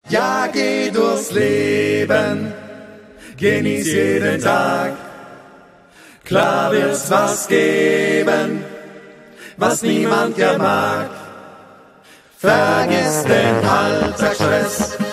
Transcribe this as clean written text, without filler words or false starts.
Ja, geh durchs Leben, genieß jeden Tag. Klar wird's was geben, was niemand gern mag. Vergiss den Alltagsstress,